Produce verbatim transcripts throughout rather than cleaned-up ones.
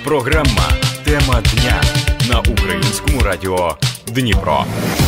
Програма «Тема дня» на Українському радіо Дніпро.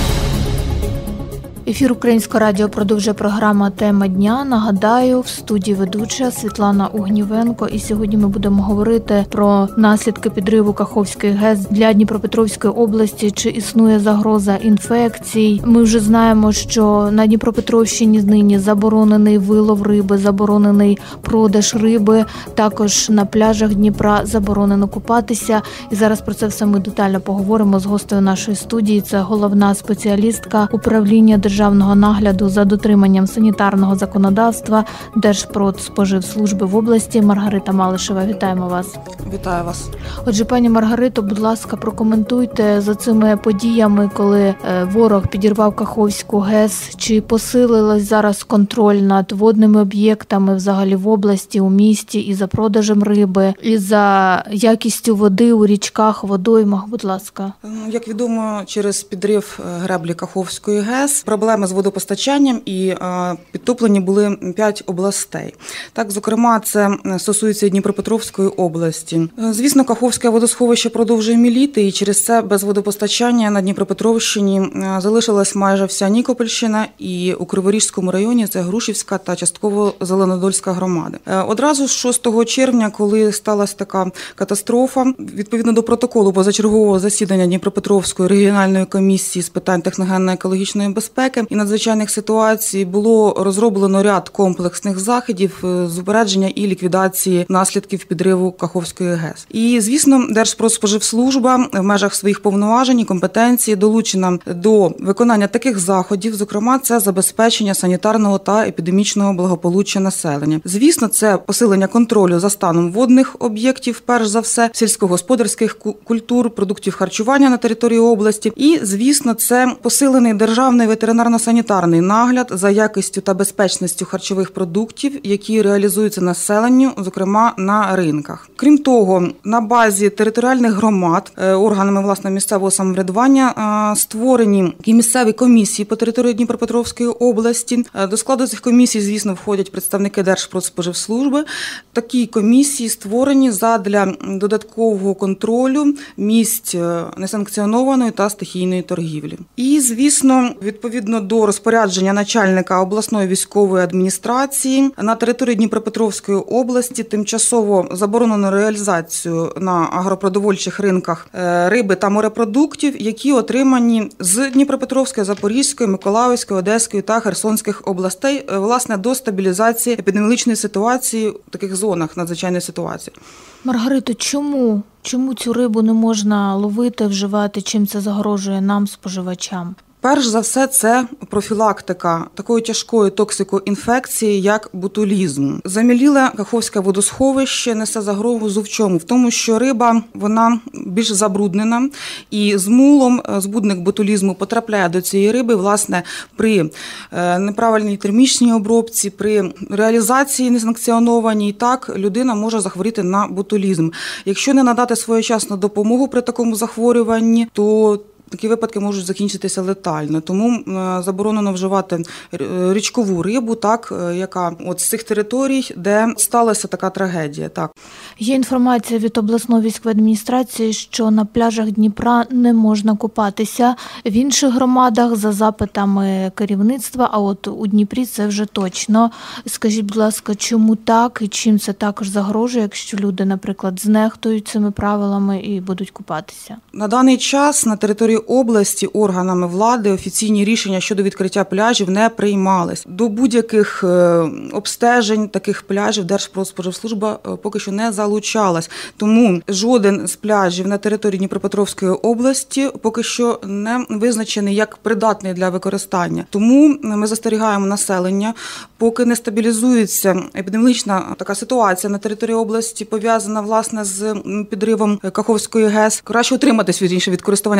Ефір Українського радіо продовжує програма «Тема дня». Нагадаю, в студії ведуча Світлана Угнівенко. І сьогодні ми будемо говорити про наслідки підриву Каховської ГЕС для Дніпропетровської області. Чи існує загроза інфекцій? Ми вже знаємо, що на Дніпропетровщині нині заборонений вилов риби, заборонений продаж риби. Також на пляжах Дніпра заборонено купатися. І зараз про це все ми детально поговоримо з гостею нашої студії. Це головна спеціалістка управління державної державного нагляду за дотриманням санітарного законодавства Держпродспоживслужби в області Маргарита Малишева. Вітаємо вас. Вітаю вас. Отже, пані Маргарито, будь ласка, прокоментуйте за цими подіями, коли ворог підірвав Каховську ГЕС. Чи посилилось зараз контроль над водними об'єктами взагалі в області, у місті, і за продажем риби, і за якістю води у річках, водоймах? Будь ласка. Як відомо, через підрив греблі Каховської ГЕС проблеми з водопостачанням і підтоплені були п'ять областей. Так, зокрема, це стосується і Дніпропетровської області. Звісно, Каховське водосховище продовжує міліти, і через це без водопостачання на Дніпропетровщині залишилась майже вся Нікопольщина, і у Криворізькому районі це Грушівська та частково Зеленодольська громади. Одразу з шостого червня, коли сталася така катастрофа, відповідно до протоколу позачергового засідання Дніпропетровської регіональної комісії з питань техногенно-екологічної безпеки і надзвичайних ситуацій, було розроблено ряд комплексних заходів з упередження і ліквідації наслідків підриву Каховської ГЕС. І, звісно, Держпродспоживслужба в межах своїх повноважень і компетенцій долучена до виконання таких заходів, зокрема, це забезпечення санітарного та епідемічного благополуччя населення. Звісно, це посилення контролю за станом водних об'єктів, перш за все, сільськогосподарських культур, продуктів харчування на території області. І, звісно, це посилений державний ветеринарно-санітарний нагляд за якістю та безпечністю харчових продуктів, які реалізуються населенню, зокрема на ринках. Крім того, на базі територіальних громад органами власне місцевого самоврядування створені і місцеві комісії по території Дніпропетровської області. До складу цих комісій, звісно, входять представники Держпродспоживслужби. Такі комісії створені задля додаткового контролю місць несанкціонованої та стихійної торгівлі. І, звісно, відповідно до розпорядження начальника обласної військової адміністрації, на території Дніпропетровської області тимчасово заборонено реалізацію на агропродовольчих ринках риби та морепродуктів, які отримані з Дніпропетровської, Запорізької, Миколаївської, Одеської та Херсонських областей, власне, до стабілізації епідеміологічної ситуації в таких зонах надзвичайної ситуації. Маргарито, чому? Чому цю рибу не можна ловити, вживати? Чим це загрожує нам, споживачам? Перш за все, це профілактика такої тяжкої токсикоінфекції, як ботулізм. Заміліле Каховське водосховище несе загрозу в чому? В тому, що риба, вона більш забруднена, і з мулом збудник ботулізму потрапляє до цієї риби, власне, при неправильній термічній обробці, при реалізації несанкціонованій, так, людина може захворіти на ботулізм. Якщо не надати своєчасну допомогу при такому захворюванні, то такі випадки можуть закінчитися летально. Тому заборонено вживати річкову рибу, так, яка от з цих територій, де сталася така трагедія. Так. Є інформація від обласної військової адміністрації, що на пляжах Дніпра не можна купатися. В інших громадах за запитами керівництва, а от у Дніпрі це вже точно. Скажіть, будь ласка, чому так і чим це також загрожує, якщо люди, наприклад, знехтують цими правилами і будуть купатися? На даний час на території області органами влади офіційні рішення щодо відкриття пляжів не приймались. До будь-яких обстежень таких пляжів Держпродспоживслужба поки що не залучалась. Тому жоден з пляжів на території Дніпропетровської області поки що не визначений як придатний для використання. Тому ми застерігаємо населення, поки не стабілізується епідеміологічна така ситуація на території області, пов'язана, власне, з підривом Каховської ГЕС. Краще утриматись від іншого від користування такими водоймами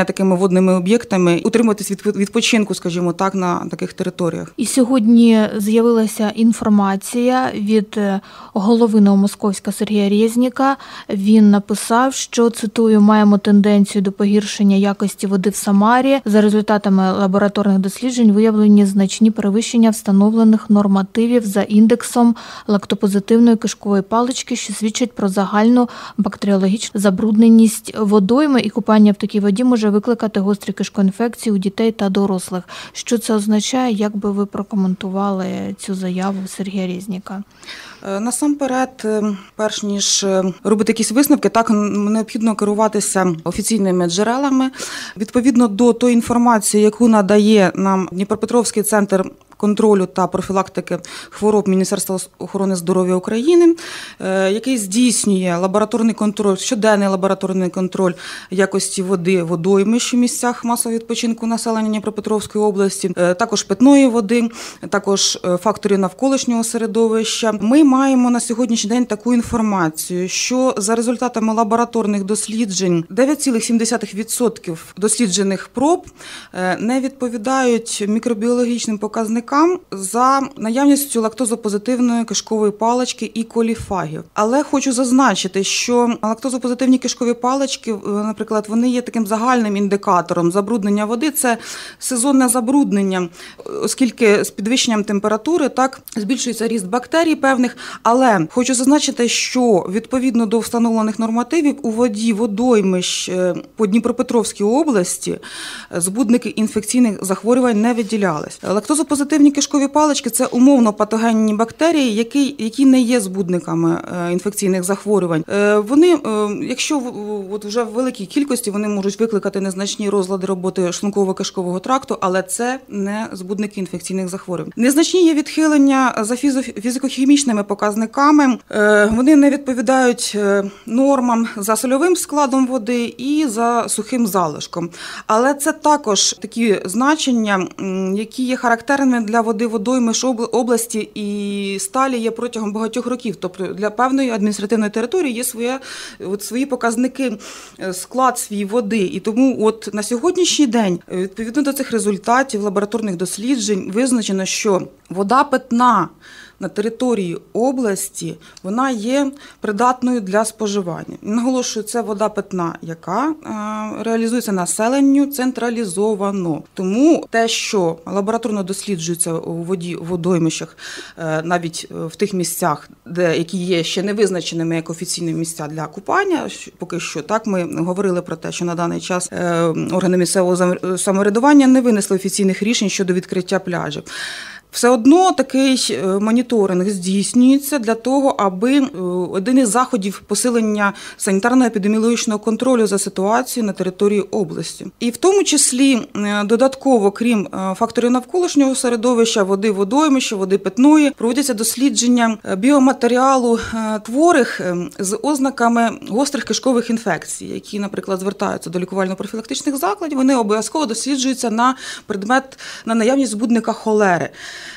водними об'єктами, утримуватись від відпочинку, скажімо так, на таких територіях. І сьогодні з'явилася інформація від голови Новомосковська Сергія Резніка. Він написав, що, цитую, маємо тенденцію до погіршення якості води в Самарі. За результатами лабораторних досліджень виявлені значні перевищення встановлених нормативів за індексом лактопозитивної кишкової палички, що свідчить про загальну бактеріологічну забрудненість водойми, і купання в такій воді може викликати гострі кишкоінфекції у дітей та дорослих. Що це означає? Як би ви прокоментували цю заяву Сергія Резніка? Насамперед, перш ніж робити якісь висновки, так необхідно керуватися офіційними джерелами. Відповідно до тої інформації, яку надає нам Дніпропетровський центр контролю та профілактики хвороб Міністерства охорони здоров'я України, який здійснює лабораторний контроль, щоденний лабораторний контроль якості води водоймищ у місцях масового відпочинку населення Дніпропетровської області, також питної води, також факторів навколишнього середовища. Ми маємо на сьогоднішній день таку інформацію, що за результатами лабораторних досліджень дев'ять цілих сім десятих відсотка досліджених проб не відповідають мікробіологічним показникам за наявністю лактозопозитивної кишкової палички і коліфагів. Але хочу зазначити, що лактозопозитивні кишкові палички, наприклад, вони є таким загальним індикатором забруднення води. Це сезонне забруднення, оскільки з підвищенням температури так збільшується ріст бактерій певних. Але хочу зазначити, що відповідно до встановлених нормативів у воді водоймищ по Дніпропетровській області збудники інфекційних захворювань не виділялись. Лактозопозитивні кишкові палички – це умовно патогенні бактерії, які, які не є збудниками інфекційних захворювань. Вони, якщо от вже в великій кількості, вони можуть викликати незначні розлади роботи шлунково-кишкового тракту, але це не збудники інфекційних захворювань. Незначні є відхилення за фізико-хімічними показниками. Вони не відповідають нормам за сольовим складом води і за сухим залишком. Але це також такі значення, які є характерними для води водоймищ області і сталі є протягом багатьох років. Тобто для певної адміністративної території є своє, от свої показники, склад свій води. І тому от на сьогоднішній день, відповідно до цих результатів лабораторних досліджень, визначено, що вода питна на території області, вона є придатною для споживання. Наголошую, це вода питна, яка реалізується населенню централізовано. Тому те, що лабораторно досліджується у воді в водоймищах, навіть в тих місцях, де які є ще не визначеними як офіційні місця для купання, поки що так ми говорили про те, що на даний час органи місцевого самоврядування не винесли офіційних рішень щодо відкриття пляжів. Все одно такий моніторинг здійснюється для того, аби один із заходів посилення санітарно-епідеміологічного контролю за ситуацією на території області. І в тому числі додатково, крім факторів навколишнього середовища, води водоймища, води питної, проводяться дослідження біоматеріалу творих з ознаками гострих кишкових інфекцій, які, наприклад, звертаються до лікувально-профілактичних закладів, вони обов'язково досліджуються на предмет, на наявність збудника холери.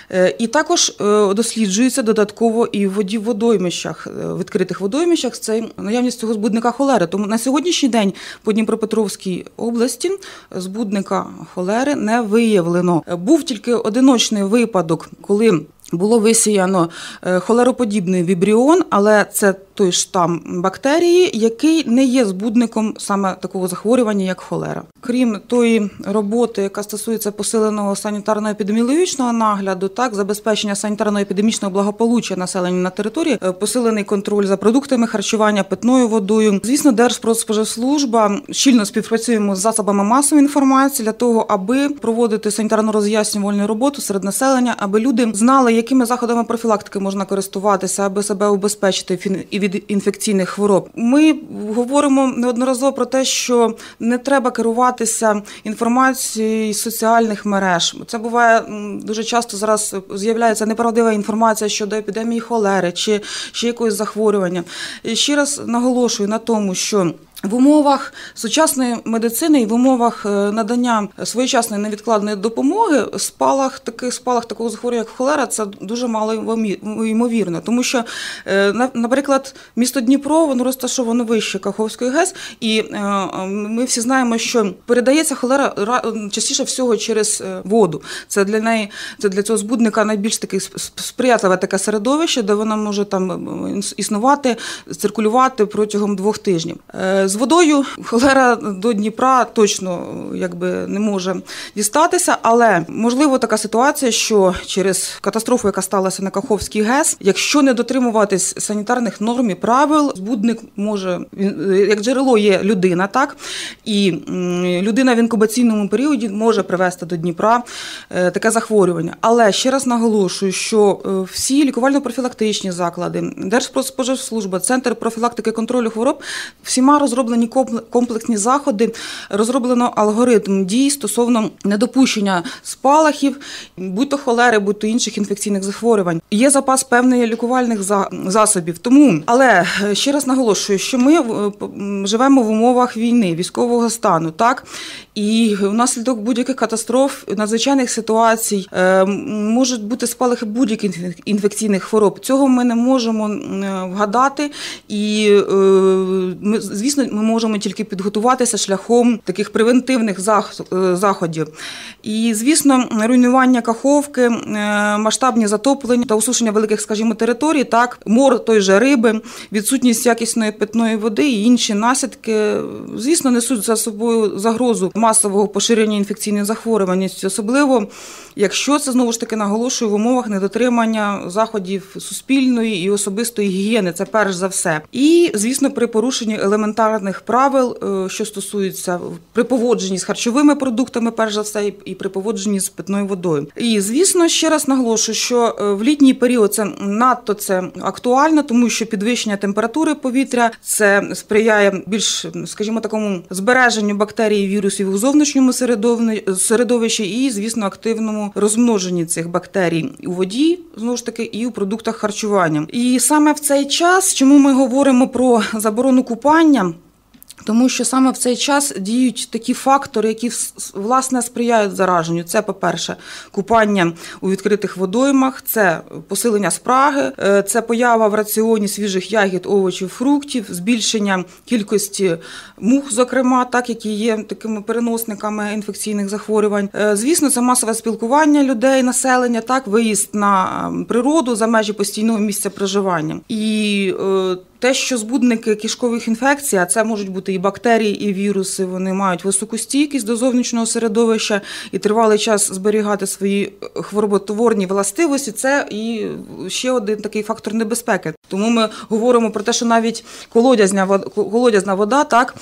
І також досліджується додатково і в воді в водоймищах, в відкритих водоймищах, це наявність цього збудника холери. Тому на сьогоднішній день по Дніпропетровській області збудника холери не виявлено. Був тільки одиночний випадок, коли було висіяно холероподібний вібріон, але це той штам бактерії, який не є збудником саме такого захворювання, як холера. Крім тої роботи, яка стосується посиленого санітарно-епідеміологічного нагляду, так, забезпечення санітарно-епідемічного благополуччя населення на території, посилений контроль за продуктами харчування, питною водою. Звісно, Держпродспоживслужба щільно співпрацюємо з засобами масової інформації для того, аби проводити санітарно-роз'яснювальну роботу серед населення, аби люди знали, якими заходами профілактики можна користуватися, аби себе убезпечити і від інфекційних хвороб. Ми говоримо неодноразово про те, що не треба керуватися інформацією з соціальних мереж. Це буває дуже часто, зараз з'являється неправдива інформація щодо епідемії холери чи ще якогось захворювання. І ще раз наголошую на тому, що в умовах сучасної медицини і в умовах надання своєчасної невідкладної допомоги спалах таких спалах такого захворювання, як холера, це дуже мало ймовірно, тому що, наприклад, місто Дніпро, воно розташовано вище Каховської ГЕС, і ми всі знаємо, що передається холера частіше всього через воду. Це для неї, це для цього збудника найбільш таке сприятливе таке середовище, де вона може там існувати, циркулювати протягом двох тижнів. З водою холера до Дніпра точно якби не може дістатися, але можливо така ситуація, що через катастрофу, яка сталася на Каховській ГЕС, якщо не дотримуватись санітарних норм і правил, збудник може, як джерело є людина, так, і людина в інкубаційному періоді може привести до Дніпра таке захворювання. Але ще раз наголошую, що всі лікувально-профілактичні заклади, Держпродспоживслужба, Центр профілактики контролю хвороб, всіма розроблені комплексні заходи, розроблено алгоритм дій стосовно недопущення спалахів, будь-то холери, будь-то інших інфекційних захворювань. Є запас певних лікувальних засобів. Тому, але ще раз наголошую, що ми живемо в умовах війни, військового стану, так? І внаслідок будь-яких катастроф, надзвичайних ситуацій можуть бути спалахи будь-яких інфекційних хвороб. Цього ми не можемо вгадати і, ми, звісно, ми можемо тільки підготуватися шляхом таких превентивних заходів. І, звісно, руйнування Каховки, масштабні затоплення та усушення великих, скажімо, територій, так, мор той же риби, відсутність якісної питної води і інші наслідки, звісно, несуть за собою загрозу масового поширення інфекційних захворювань, особливо, якщо це, знову ж таки, наголошую, в умовах недотримання заходів суспільної і особистої гігієни, це перш за все. І, звісно, при порушенні елементарних правил, що стосується при поводженні з харчовими продуктами, перш за все, і при поводженні з питною водою. І, звісно, ще раз наголошую, що в літній період це надто це актуально, тому що підвищення температури повітря, це сприяє більш, скажімо, такому збереженню бактерій і вірусів у зовнішньому середовищі і, звісно, активному розмноженні цих бактерій у воді, знову ж таки, і у продуктах харчування. І саме в цей час, чому ми говоримо про заборону купання, тому що саме в цей час діють такі фактори, які, власне, сприяють зараженню. Це, по-перше, купання у відкритих водоймах, це посилення спраги, це поява в раціоні свіжих ягід, овочів, фруктів, збільшення кількості мух, зокрема, так, які є такими переносниками інфекційних захворювань. Звісно, це масове спілкування людей, населення, так, виїзд на природу за межі постійного місця проживання. І те, що збудники кишкових інфекцій, а це можуть бути і бактерії, і віруси, вони мають високу стійкість до зовнішнього середовища і тривалий час зберігати свої хвороботворні властивості, це і ще один такий фактор небезпеки. Тому ми говоримо про те, що навіть колодязна вода, колодязна вода, так,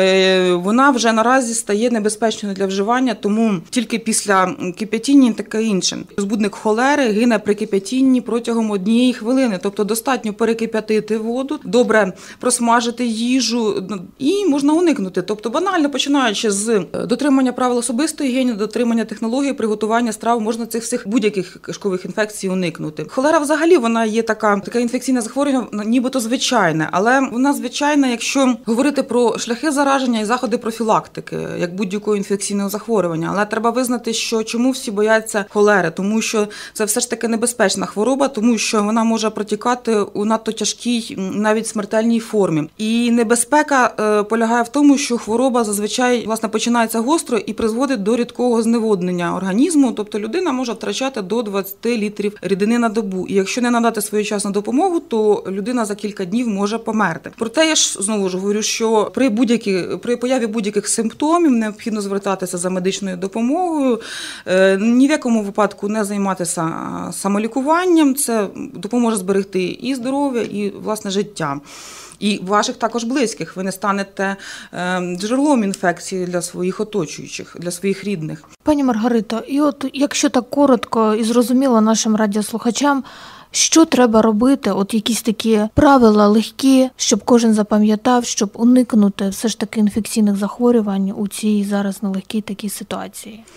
вона вже наразі стає небезпечною для вживання, тому тільки після кип'ятіння таке інше. Збудник холери гине при кип'ятінні протягом однієї хвилини, тобто достатньо перекип'ятити воду, добре просмажити їжу і можна уникнути. Тобто банально, починаючи з дотримання правил особистої гігієни, дотримання технології приготування страв, можна цих всіх будь-яких кишкових інфекцій уникнути. Холера взагалі, вона є така, така інфекційна захворювання, нібито звичайне, але вона звичайна, якщо говорити про шляхи зараження і заходи профілактики, як будь-якого інфекційного захворювання. Але треба визнати, що чому всі бояться холери, тому що це все ж таки небезпечна хвороба, тому що вона може протікати у надто тяжкій, навіть смертельній формі. І небезпека е, полягає в тому, що хвороба зазвичай, власне, починається гостро і призводить до рідкого зневоднення організму, тобто людина може втрачати до двадцять літрів рідини на добу. І якщо не надати своєчасну допомогу, то людина за кілька днів може померти. Проте я ж знову ж говорю, що при будь-які, при появі будь-яких симптомів необхідно звертатися за медичною допомогою, е, ні в якому випадку не займатися самолікуванням, це допоможе зберегти і здоров'я, і, власне, життя. І ваших також близьких. Ви не станете джерелом інфекції для своїх оточуючих, для своїх рідних. Пані Маргарита, і от якщо так коротко і зрозуміло нашим радіослухачам, що треба робити, от якісь такі правила легкі, щоб кожен запам'ятав, щоб уникнути все ж таки інфекційних захворювань у цій зараз нелегкій такій ситуації?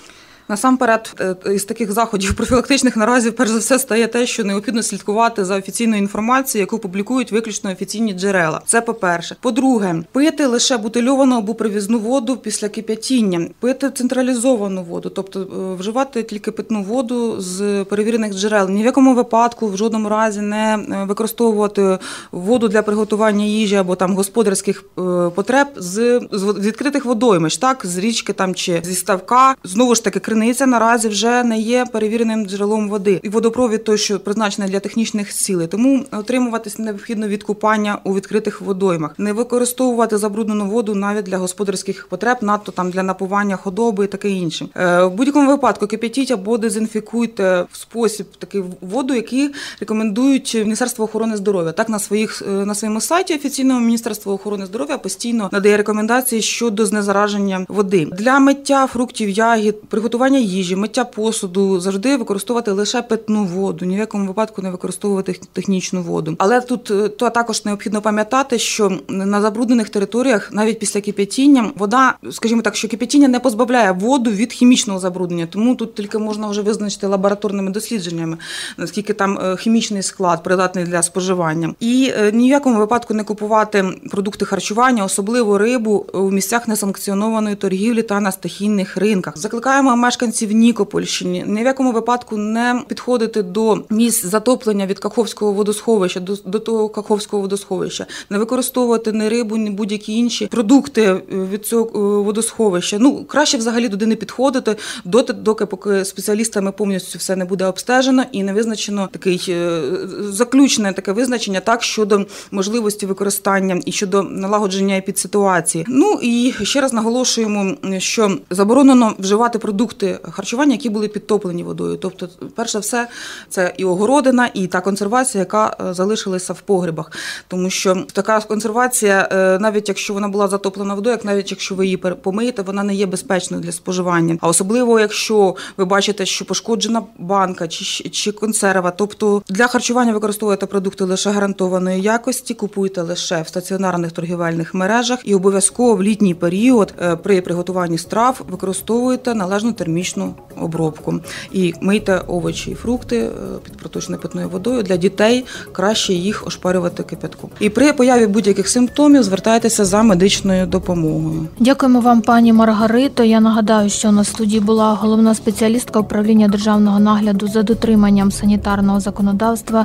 Насамперед, із таких заходів профілактичних наразі, перш за все, стає те, що необхідно слідкувати за офіційною інформацією, яку публікують виключно офіційні джерела. Це по-перше. По-друге, пити лише бутильовану або привізну воду після кип'ятіння, пити централізовану воду, тобто вживати тільки питну воду з перевірених джерел. Ні в якому випадку, в жодному разі не використовувати воду для приготування їжі або там господарських потреб з, з відкритих водоймищ, так, з річки там чи зі ставка. Знову ж таки, криниця наразі вже не є перевіреним джерелом води. І водопровід той, що призначений для технічних цілей. Тому утримуватися необхідно від купання у відкритих водоймах. Не використовувати забруднену воду навіть для господарських потреб, надто там для напування худоби і таке інше. В будь-якому випадку кип'ятіть або дезінфікуйте в спосіб такий воду, який рекомендують Міністерство охорони здоров'я. Так, на своїх на своєму сайті офіційного Міністерства охорони здоров'я постійно надає рекомендації щодо знезараження води. Для миття фруктів, ягід, приготування їжі, миття посуду завжди використовувати лише питну воду, ні в якому випадку не використовувати технічну воду. Але тут то також необхідно пам'ятати, що на забруднених територіях навіть після кип'ятіння вода, скажімо так, що кип'ятіння не позбавляє воду від хімічного забруднення, тому тут тільки можна вже визначити лабораторними дослідженнями, наскільки там хімічний склад придатний для споживання. І ні в якому випадку не купувати продукти харчування, особливо рибу, у місцях несанкціонованої торгівлі та на стихійних ринках. Закликаємо мешканців Нікопольщини ні в якому випадку не підходити до місць затоплення від Каховського водосховища, до, до того Каховського водосховища, не використовувати ні рибу, ні будь-які інші продукти від цього водосховища. Ну, краще взагалі туди не підходити, доти, доки поки спеціалістами повністю все не буде обстежено і не визначено такий заключне таке визначення так щодо можливості використання і щодо налагодження епідситуації. Ну і ще раз наголошуємо, що заборонено вживати продукти харчування, які були підтоплені водою. Тобто, перш за все, це і огородина, і та консервація, яка залишилася в погребах. Тому що така консервація, навіть якщо вона була затоплена водою, як навіть якщо ви її помиєте, вона не є безпечною для споживання. А особливо, якщо ви бачите, що пошкоджена банка чи, чи консерва, тобто для харчування використовуєте продукти лише гарантованої якості, купуйте лише в стаціонарних торгівельних мережах і обов'язково в літній період при приготуванні страв використовуйте належну термічну обробку. І мийте овочі і фрукти під проточною питною водою. Для дітей краще їх ошпарювати кипятком. І при появі будь-яких симптомів звертайтеся за медичною допомогою. Дякуємо вам, пані Маргарито. Я нагадаю, що на студії була головна спеціалістка управління державного нагляду за дотриманням санітарного законодавства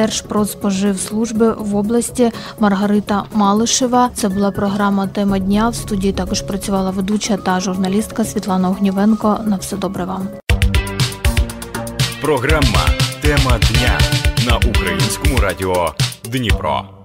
Держпродспоживслужби в області Маргарита Малишева. Це була програма «Тема дня». В студії також працювала ведуча та журналістка Світлана Огнівенко. На все добре вам. Програма «Тема дня» на Українському радіо Дніпро.